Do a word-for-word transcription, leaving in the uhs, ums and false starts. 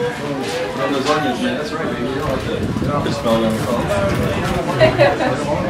On those onions, man. That's right, baby. You don't have to, you don't have to smell it on the phone.